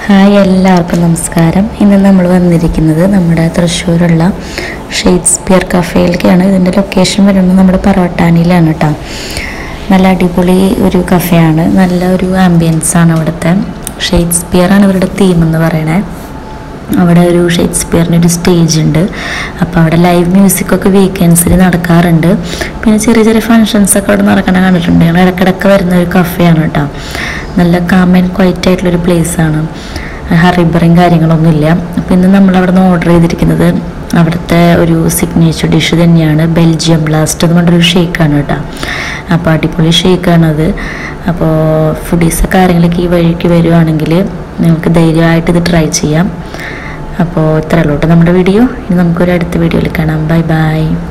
Hi, എല്ലാവർക്കും നമസ്കാരം. ഇന്ന് നമ്മൾ വന്നിരിക്കുന്നത് നമ്മുടെ തൃശ്ശൂരുള്ള ഷേക്സ്പിയർ കഫേയിലേക്കാണ്. ഇതിൻ്റെ ലൊക്കേഷൻ വരുന്നത് നമ്മുടെ പറവട്ടാനിയിലാണ് കേട്ടോ. നല്ല അടിപൊളി ഒരു കഫേയാണ്, നല്ല ഒരു ആംബിയൻസാണ് അവിടുത്തെ. ഷേക്സ്പിയറാണ് ഇവരുടെ തീം എന്ന് പറയണേ. അവിടെ ഒരു ഷേക്സ്പിയറിന് ഒരു സ്റ്റേജ് ഉണ്ട്. അപ്പോൾ അവിടെ ലൈവ് മ്യൂസിക്കൊക്കെ വീക്കെൻഡ്സിൽ നടക്കാറുണ്ട്. പിന്നെ ചെറിയ ചെറിയ ഫങ്ഷൻസൊക്കെ അവിടെ നടക്കണ കണ്ടിട്ടുണ്ട്. ഞങ്ങൾ ഇടയ്ക്കിടയ്ക്ക് വരുന്ന ഒരു കഫേയാണ് കേട്ടോ. നല്ല കാം ആൻഡ് ക്വൈറ്റ് ആയിട്ടുള്ളൊരു പ്ലേസാണ്. ഹറിബറിയും കാര്യങ്ങളൊന്നുമില്ല. അപ്പോൾ ഇന്ന് നമ്മളവിടെ നിന്ന് ഓർഡർ ചെയ്തിരിക്കുന്നത് അവിടുത്തെ ഒരു സിഗ്നേച്ചർ ഡിഷ് തന്നെയാണ്, ബെൽജിയം ബ്ലാസ്റ്റ് എന്ന് പറഞ്ഞൊരു ഷേക്കാണ് കേട്ടോ. അപ്പോൾ അടിപൊളി ഷേക്കാണത്. അപ്പോൾ ഫുഡീസൊക്കെ ആരെങ്കിലൊക്കെ ഈ വഴിക്ക് വരുവാണെങ്കിൽ നിങ്ങൾക്ക് ധൈര്യമായിട്ട് ഇത് ട്രൈ ചെയ്യാം. അപ്പോൾ ഇത്രയുള്ളൂ കേട്ടോ നമ്മുടെ വീഡിയോ. ഇനി നമുക്കൊരു അടുത്ത വീഡിയോയിൽ കാണാം. Bye by.